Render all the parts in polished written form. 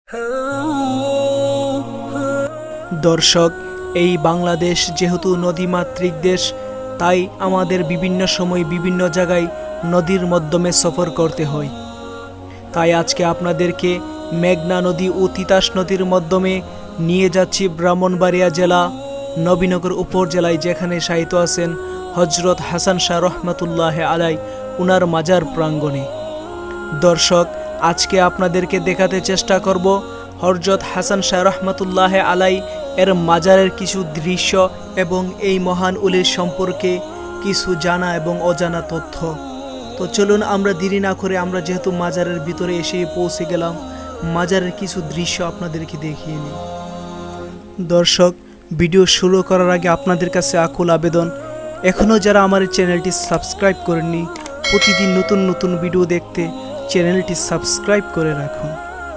দর্শক, এই বাংলাদেশ যেহেতু নদীমাতৃক দেশ, তাই আমাদের বিভিন্ন সময় বিভিন্ন জায়গায় নদীর মাধ্যমে সফর করতে হয়। তাই আজকে আপনাদেরকে মেঘনা নদী ও তিতাস নদীর মাধ্যমে নিয়ে যাচ্ছি ব্রাহ্মণবাড়িয়া জেলা নবীনগর উপজেলায়, যেখানে শায়িত আছেন হজরত হাসান শাহ রহমতুল্লাহ আলাই উনার মাজার প্রাঙ্গণে। দর্শক, আজকে আপনাদেরকে দেখাতে চেষ্টা করব হজরত হাসান শাহ রহমতুল্লাহ আলাই এর মাজারের কিছু দৃশ্য এবং এই মহান উলির সম্পর্কে কিছু জানা এবং অজানা তথ্য। তো চলুন আমরা দেরি না করে, আমরা যেহেতু মাজারের ভিতরে এসে পৌঁছে গেলাম, মাজারের কিছু দৃশ্য আপনাদেরকে দেখিয়ে নিই। দর্শক, ভিডিও শুরু করার আগে আপনাদের কাছে আকুল আবেদন, এখনও যারা আমার চ্যানেলটি সাবস্ক্রাইব করেননি, প্রতিদিন নতুন নতুন ভিডিও দেখতে চ্যানেলটি সাবস্ক্রাইব করে রাখুন।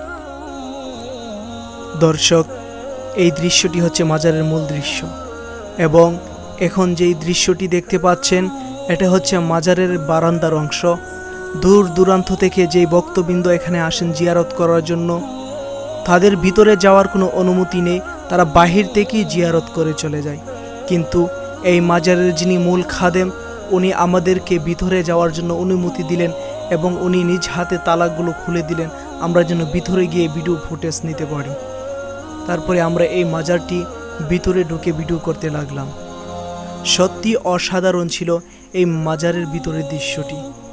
দর্শক, এই দৃশ্যটি হচ্ছে মাজারের মূল দৃশ্য, এবং এখন যেই দৃশ্যটি দেখতে পাচ্ছেন এটা হচ্ছে মাজারের বারান্দার অংশ। দূর দূরান্ত থেকে যেই ভক্তবৃন্দ এখানে আসেন জিয়ারত করার জন্য, তাদের ভিতরে যাওয়ার কোনো অনুমতি নেই, তারা বাহির থেকেই জিয়ারত করে চলে যায়। কিন্তু এই মাজারের যিনি মূল খাদেম, উনি আমাদেরকে ভিতরে যাওয়ার জন্য অনুমতি দিলেন এবং উনি নিজ হাতে তালাগুলো খুলে দিলেন, আমরা যেন ভিতরে গিয়ে ভিডিও ফুটেজ নিতে পারি। তারপরে আমরা এই মাজারটি ভিতরে ঢুকে ভিডিও করতে লাগলাম। সত্যি অসাধারণ ছিল এই মাজারের ভিতরের দৃশ্যটি।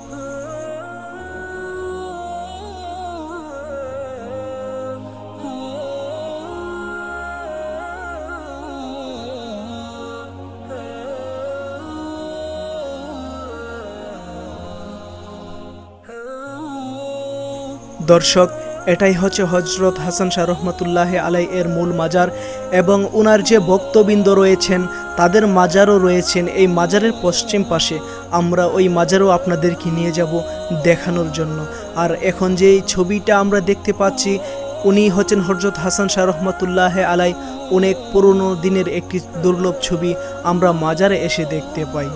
দর্শক, এটাই হচ্ছে হজরত হাসান শাহ রহমতুল্লাহ আলাই এর মূল মাজার, এবং ওনার যে ভক্তবৃন্দ রয়েছেন তাদের মাজারও রয়েছেন এই মাজারের পশ্চিম পাশে। আমরা ওই মাজারও আপনাদেরকে নিয়ে যাব দেখানোর জন্য। আর এখন যে ছবিটা আমরা দেখতে পাচ্ছি, উনি হচ্ছেন হজরত হাসান শাহ রহমতুল্লাহ আলাই। অনেক পুরনো দিনের একটি দুর্লভ ছবি আমরা মাজারে এসে দেখতে পাই।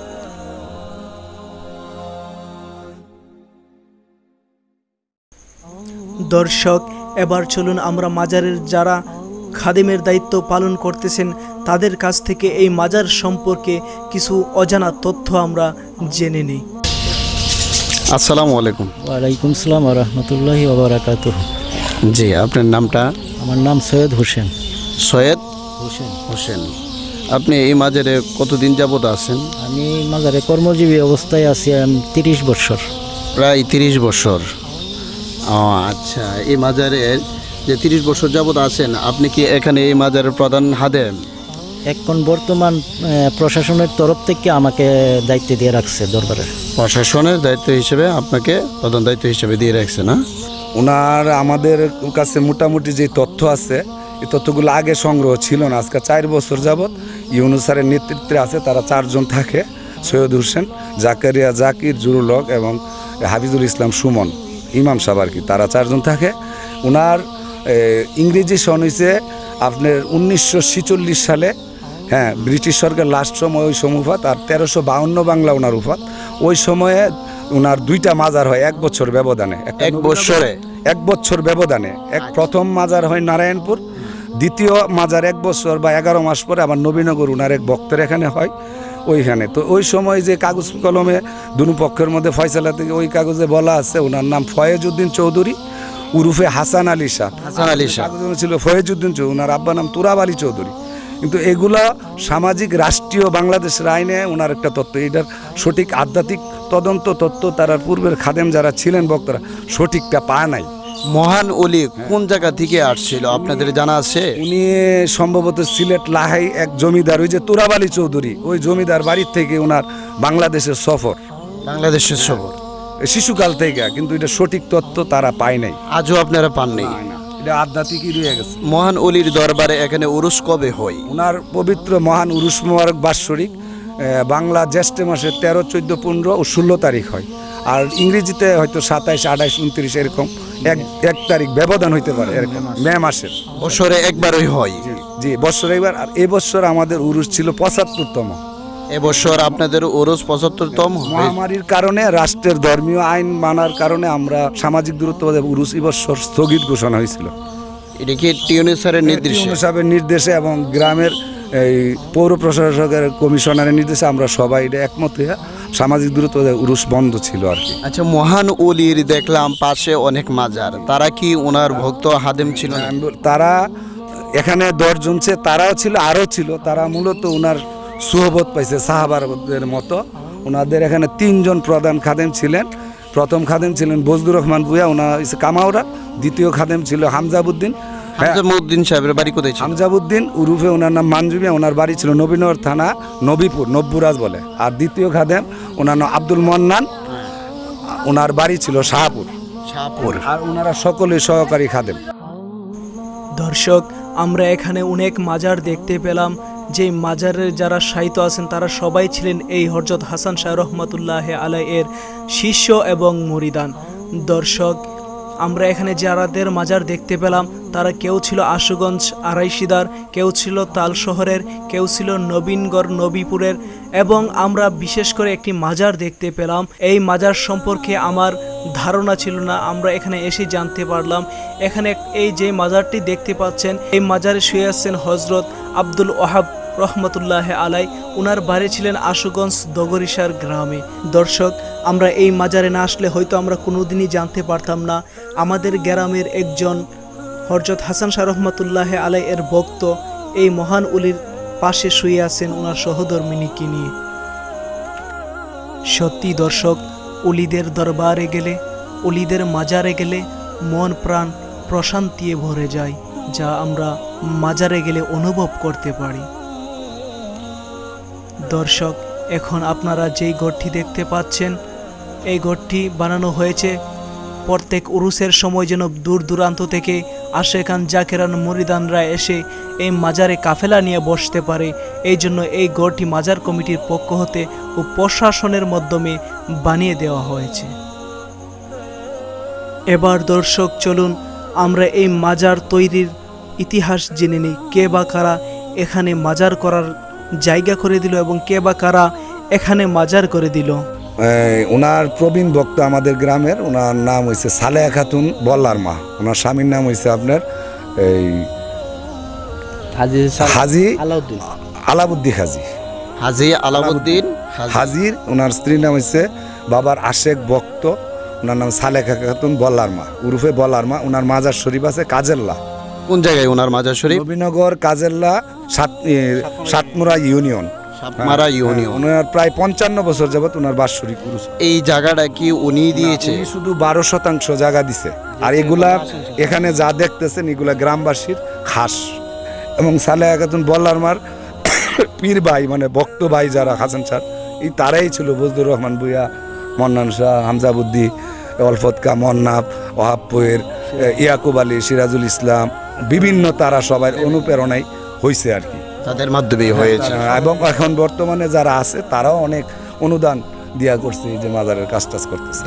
দর্শক, এবার চলুন আমরা মাজারের যারা খাদেমের দায়িত্ব পালন করতেছেন তাদের কাছ থেকে এই মাজার সম্পর্কে কিছু অজানা তথ্য আমরা জেনে নিই। আসসালামু আলাইকুম। ওয়ালাইকুম আসসালাম ওয়া রাহমাতুল্লাহি ওয়া বারাকাতুহু। জি, আপনার নামটা? আমার নাম সৈয়দ হোসেন। সৈয়দ হোসেন। হোসেন। আপনি এই মাজারে কতদিন যাবত আছেন? আমি মাজারে কর্মজীবী অবস্থায় আছি 30 বছর। প্রায় 30 বছর। ও আচ্ছা, এই মাজারের যে 30 বছর যাবত আছেন, আপনি কি এখানে এই মাজারের প্রধান হাদেম? এখন বর্তমান প্রশাসনের তরফ থেকে আমাকে দায়িত্ব দিয়ে রাখছে দরবারে। প্রশাসনের দায়িত্ব হিসেবে আপনাকে প্রধান দায়িত্ব হিসেবে দিয়ে রাখছে না? ওনার আমাদের কাছে মোটামুটি যে তথ্য আছে, এই তথ্যগুলো আগে সংগ্রহ ছিল না। আজকে 4 বছর যাবৎ ইউনুস স্যারের নেতৃত্বে আছে, তারা 4 জন থাকে। সৈয়দ হোসেন, জাকারিয়া, জাকির, জুরুল হক এবং হাফিজুল ইসলাম সুমন, ইমাম সাহেব আর কি, তারা 4 জন থাকে। ওনার ইংরেজি সন হয়েছে আপনার 1946 সালে। হ্যাঁ, ব্রিটিশ সরকার লাস্ট সময় ওই সমুফাত, আর 1352 বাংলা ওনার উফাত। ওই সময়ে ওনার 2টা মাজার হয় 1 বছর ব্যবধানে। 1 বছর ব্যবধানে প্রথম মাজার হয় নারায়ণপুর, দ্বিতীয় মাজার 1 বছর বা 11 মাস পরে আবার নবীনগর ওনার এক ভক্তের এখানে হয় ওইখানে। তো ওই সময় যে কাগজ কলমে দুনো পক্ষের মধ্যে ফয়সালা থেকে ওই কাগজে বলা আছে ওনার নাম ফয়েজউদ্দিন চৌধুরী উরুফে হাসান আলী শাহ। হাসান আলী শাহ ছিল ফয়েজউদ্দিন চৌধুরী, ওনার আব্বা নাম তুরাব আলী চৌধুরী। কিন্তু এগুলা সামাজিক রাষ্ট্রীয় বাংলাদেশের আইনে ওনার একটা তত্ত্ব, এটার সঠিক আধ্যাত্মিক তদন্ত তত্ত্ব তারা পূর্বের খাদেম যারা ছিলেন ভক্তরা সঠিকটা পায় নাই। মহান ওলি কোন জায়গা থেকে আসছিল আপনাদের জানা আছে? উনি সম্ভবত সিলেট লাহাই এক জমিদার, ওই যে তুরাব আলী চৌধুরী, ওই জমিদার বাড়ির থেকে ওনার বাংলাদেশের সফর, বাংলাদেশের সফর শিশুকাল থেকে। কিন্তু এটা সঠিক তথ্য তারা পায় নাই, আজও আপনারা পান নাই। এটা আধ্যাত্মিকই রয়ে গেছে। মহান ওলির দরবারে এখানে উরুস কবে হয়? ওনার পবিত্র মহান উরুস মোবারক বাৎসরিক বাংলা জ্যৈষ্ঠ মাসের 13, 14, 15 ও 16 তারিখ হয়। আর ইংরেজিতে হয়তো 27, 28, 29 এরকম এক তারিখ ব্যবধান হইতে পারে, এরকম মে মাসের। বছরে একবারই হয়? জি, বছরে একবার। আর এবছর আমাদের উরুস ছিল 75তম। এবছর আপনাদের ওরস 75তম মহামারীর কারণে রাষ্ট্রের ধর্মীয় আইন মানার কারণে আমরা সামাজিক দূরত্ব উরুস এবছর স্থগিত ঘোষণা হয়েছিল। এটা কি টিউনিস স্যারের নির্দেশে? সাহেবের নির্দেশে এবং গ্রামের এই পৌর প্রশাসকের কমিশনারের নির্দেশে আমরা সবাই এটা একমত হয়ে সামাজিক দূরত্ব উরুস বন্ধ ছিল আর কি। আচ্ছা, মহান ওলির দেখলাম পাশে অনেক মাজার, তারা কি ওনার ভক্ত হাদেম ছিল না? তারা এখানে 10 জন ছে, তারাও ছিল, আরও ছিল। তারা মূলত ওনার সুহবত পাইছে সাহাবাদের মতো। ওনাদের এখানে 3 জন প্রধান খাদেম ছিলেন। প্রথম খাদেম ছিলেন বজলুর রহমান ভূঁইয়া, ওনার হচ্ছে কামাউরা। দ্বিতীয় খাদেম ছিল হামজাবুদ্দিন। হামজাবুদ্দিন সাহেবের বাড়ি কোথায় ছিল? হামজাবুদ্দিন উরুফে ওনার নাম মানজুমিয়া, ওনার বাড়ি ছিল নবীনগর থানা নবীপুর, নব্বুরাজ বলে। আর দ্বিতীয় খাদেম ওনার নাম আব্দুল মন্নান, ওনার বাড়ি ছিল শাহপুর। আর ওনারা সকলেই সহকারী খাদেম। দর্শক, আমরা এখানে অনেক মাজার দেখতে পেলাম। যে মাজারের যারা শায়িত আছেন তারা সবাই ছিলেন এই হযরত হাসান শাহ রহমাতুল্লাহ আলাই এর শিষ্য এবং মুরিদান। দর্শক, আমরা এখানে যারাদের মাজার দেখতে পেলাম তারা কেউ ছিল আশুগঞ্জ আড়াইশিদার, কেউ ছিল তাল শহরের, কেউ ছিল নবীনগর নবীপুরের, এবং আমরা বিশেষ করে একটি মাজার দেখতে পেলাম। এই মাজার সম্পর্কে আমার ধারণা ছিল না, আমরা এখানে এসে জানতে পারলাম। এখানে এই যে মাজারটি দেখতে পাচ্ছেন, এই মাজারে শুয়ে আছেন হযরত আব্দুল ওয়াহাব রহমতুল্লাহ আলাই। উনার বাড়ি ছিলেন আশুগঞ্জ দগরিসার গ্রামে। দর্শক, আমরা এই মাজারে না আসলে হয়তো আমরা কোনোদিনই জানতে পারতাম না আমাদের গ্রামের একজন হযরত হাসান শাহ রহমতুল্লাহ আলাই এর ভক্ত এই মহান উলির পাশে শুয়ে আছেন ওনার সহধর্মিনীকে নিয়ে। সত্যি দর্শক, উলিদের দরবারে গেলে, উলিদের মাজারে গেলে মন প্রাণ প্রশান্তিতে ভরে যায়, যা আমরা মাজারে গেলে অনুভব করতে পারি। দর্শক, এখন আপনারা যেই ঘরটি দেখতে পাচ্ছেন, এই ঘরটি বানানো হয়েছে প্রত্যেক উরুসের সময় যেন দূর দূরান্ত থেকে আশেকান জাকেরান মুরিদানরা এসে এই মাজারে কাফেলা নিয়ে বসতে পারে। এই জন্য এই ঘরটি মাজার কমিটির পক্ষ হতে ও প্রশাসনের মাধ্যমে বানিয়ে দেওয়া হয়েছে। এবার দর্শক, চলুন আমরা এই মাজার তৈরির ইতিহাস জেনে নিই। কে বা কারা এখানে মাজার করার জায়গা করে দিল এবং কে বা কারা এখানে মাজার করে দিল। ওনার প্রবীণ ভক্ত আমাদের গ্রামের, ওনার নাম হয়েছে সালেহা খাতুন বল্লার মা। ওনার স্বামীর নাম হয়েছে আপনার এই হাজি আলাউদ্দিন হাজির। ওনার স্ত্রীর নাম হয়েছে বাবার আশেক ভক্ত, ওনার নাম সালেহা খাতুন বল্লার মা উরুফে বল্লার মা। ওনার মাজার শরীফ আছে কাজেল্লা। কোন জায়গায় ওনার মাজার শরীফ? নবীনগর কাজেল্লা, সাতমুরা ইউনিয়ন। ওনার প্রায় 55 বছর যাবত ওনার বাৎসরিক উরুস। এই জায়গাটা কি উনি দিয়েছে? উনি শুধু 12% জায়গা দিছে। আর এগুলা এখানে যা দেখতেছেন এগুলা গ্রামবাসীর খাস। এবং সালেহা খাতুন বল্লার মার পীর ভাই, মানে ভক্ত ভাই যারা হাসান শাহ, এই তারাই ছিল বজলুর রহমান ভূঁইয়া, মন্নান শাহ, হামজাবুদ্দি, অলফতকা, মন্নাব, ওয়াহাবপুর, ইয়াকুব আলী, সিরাজুল ইসলাম, বিভিন্ন তারা সবাই অনুপ্রেরণায় হয়েছে আর কি, তাদের মাধ্যমেই হয়েছে। এবং এখন বর্তমানে যারা আছে তারাও অনেক অনুদান দিয়া করছে এই যে মাজারের কাজ টাজ করতেছে।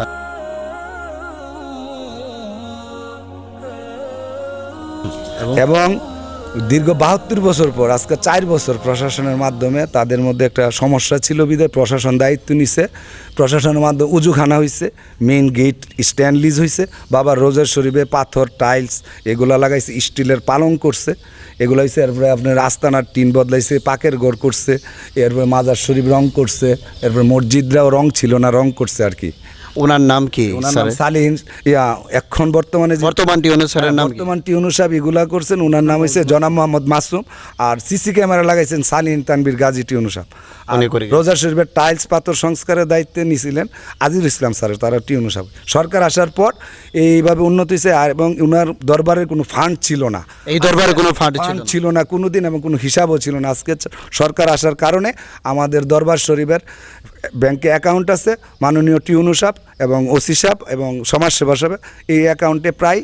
এবং দীর্ঘ 72 বছর পর আজকে 4 বছর প্রশাসনের মাধ্যমে তাদের মধ্যে একটা সমস্যা ছিল বিধায় প্রশাসন দায়িত্ব নিছে। প্রশাসনের মাধ্যমে উজুখানা হয়েছে, মেইন গেট স্ট্যান্ড লিজ হয়েছে, বাবার রোজার শরীফে পাথর টাইলস এগুলো লাগাইছে, স্টিলের পালং করছে, এগুলো হয়েছে। এরপরে আপনার আস্তানার টিন বদলাইছে, পাকের ঘর করছে, এরপরে মাজার শরীফ রং করছে, এরপরে মসজিদরাও রং ছিল না, রং করছে আর কি। ওনার নাম কি? সালিন। এখন বর্তমান টিউনু সাহেব এগুলা করছেন। ওনার নাম হয়েছে জনাব মোহাম্মদ মাসুম। আর সিসি ক্যামেরা লাগাইছেন সালিন তানবীর গাজী টিউনু সাহেব। রোজার শরীফের টাইলস পাথর সংস্কারের দায়িত্বে নিয়েছিলেন আজিজুল ইসলাম স্যার, তারা টিউনু সাহেব। সরকার আসার পর এইভাবে উন্নতি হয়েছে। এবং ওনার দরবারের কোনো ফান্ড ছিল না, এই দরবারে কোনো ফান্ড ছিল না কোনোদিন, এবং কোনো হিসাবও ছিল না। আজকে সরকার আসার কারণে আমাদের দরবার শরীফের ব্যাংকে অ্যাকাউন্ট আছে, মাননীয় টিউনু সাহেব এবং ওসি সাহেব এবং সমাজসেবা সাহেব এই অ্যাকাউন্টে প্রায়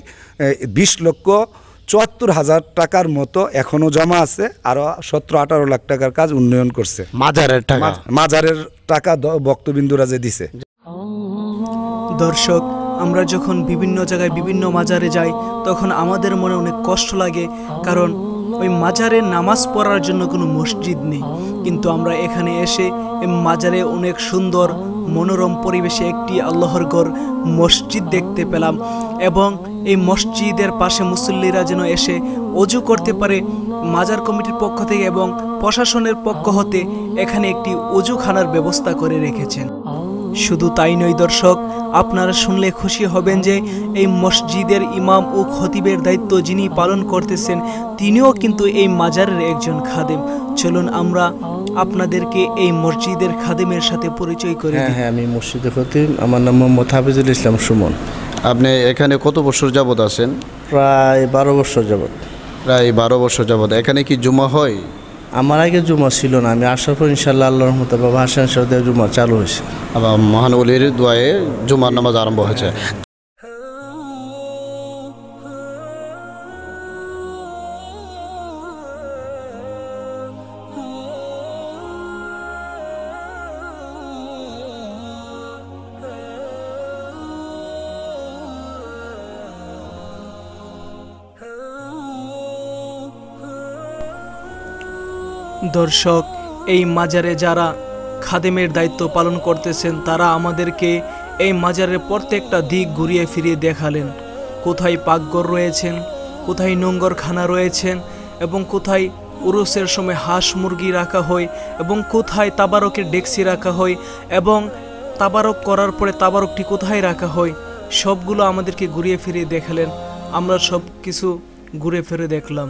20,74,000 টাকার মতো এখনো জমা আছে। আরো 17-18 লাখ টাকার কাজ উন্নয়ন করছে। মাজারের টাকা ভক্তবিন্দুরা যে দিছে। দর্শক, আমরা যখন বিভিন্ন জায়গায় বিভিন্ন মাজারে যাই তখন আমাদের মনে অনেক কষ্ট লাগে, কারণ ওই মাজারে নামাজ পড়ার জন্য কোনো মসজিদ নেই, কিন্তু আমরা এখানে এসে এই মাজারে অনেক সুন্দর মনোরম পরিবেশে একটি আল্লাহর ঘর মসজিদ দেখতে পেলাম। এবং এই মসজিদের পাশে মুসল্লিরা যেন এসে অজু করতে পারে, মাজার কমিটির পক্ষ থেকে এবং প্রশাসনের পক্ষ হতে এখানে একটি অজুখানার ব্যবস্থা করে রেখেছেন। শুধু তাই নয় দর্শক, আপনারা শুনলে খুশি হবেন যে এই মসজিদের ইমাম ও খতিবের দায়িত্ব যিনি পালন করতেছেন তিনিও কিন্তু এই মাজারের একজন খাদেম। চলুন আমরা আপনাদেরকে এই মসজিদের খাদেমের সাথে পরিচয় করে দিই। হ্যাঁ, আমি মসজিদের খতিব, আমার নাম মোহাম্মদ হাফিজুল ইসলাম সুমন। আপনি এখানে কত বছর যাবত আছেন? প্রায় 12 বছর যাবৎ। প্রায় 12 বছর যাবত। এখানে কি জুমা হয়? আমার আগে জুমা ছিল না, আমি আসার পর ইনশাল্লাহ আল্লাহর রহমতে বাবা হাসান সাহেবের জুমা চালু হয়েছে। আবার মহান ওলির দোয়ায়ে জুমার নামাজ আরম্ভ হয়েছে। দর্শক, এই মাজারে যারা খাদেমের দায়িত্ব পালন করতেছেন তারা আমাদেরকে এই মাজারের প্রত্যেকটা দিক ঘুরিয়ে ফিরিয়ে দেখালেন। কোথায় পাকঘর রয়েছেন, কোথায় নোংরখানা রয়েছেন, এবং কোথায় উরুসের সময় হাঁস মুরগি রাখা হয়, এবং কোথায় তাবারকের ডেকসি রাখা হয়, এবং তাবারক করার পরে তাবারকটি কোথায় রাখা হয়, সবগুলো আমাদেরকে ঘুরিয়ে ফিরিয়ে দেখালেন। আমরা সব কিছু ঘুরে ফিরে দেখলাম।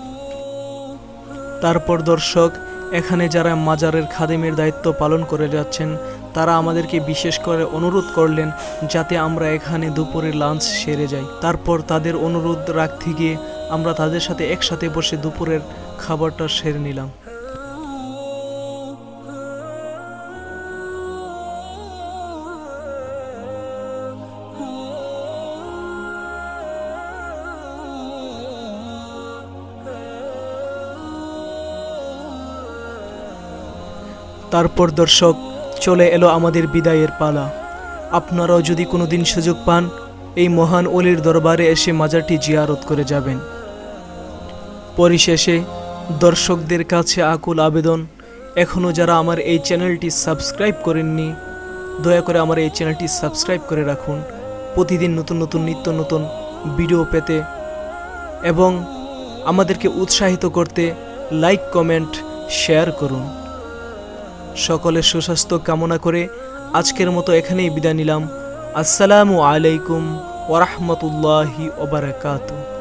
তারপর দর্শক, এখানে যারা মাজারের খাদেমের দায়িত্ব পালন করে যাচ্ছেন তারা আমাদেরকে বিশেষ করে অনুরোধ করলেন যাতে আমরা এখানে দুপুরে লাঞ্চ সেরে যাই। তারপর তাদের অনুরোধ রাখতে গিয়ে আমরা তাদের সাথে একসাথে বসে দুপুরের খাবারটা সেরে নিলাম। তারপর দর্শক, চলে এলো আমাদের বিদায়ের পালা। আপনারাও যদি কোনো দিন সুযোগ পান এই মহান ওলির দরবারে এসে মাজারটি জিয়ারত করে যাবেন। পরিশেষে দর্শকদের কাছে আকুল আবেদন, এখনও যারা আমার এই চ্যানেলটি সাবস্ক্রাইব করেননি দয়া করে আমার এই চ্যানেলটি সাবস্ক্রাইব করে রাখুন প্রতিদিন নতুন নতুন নিত্য নতুন ভিডিও পেতে, এবং আমাদেরকে উৎসাহিত করতে লাইক কমেন্ট শেয়ার করুন। সকলের সুস্বাস্থ্য কামনা করে আজকের মতো এখানেই বিদায় নিলাম। আসসালামু আলাইকুম ওয়া রাহমাতুল্লাহি ওয়া বারাকাতুহু।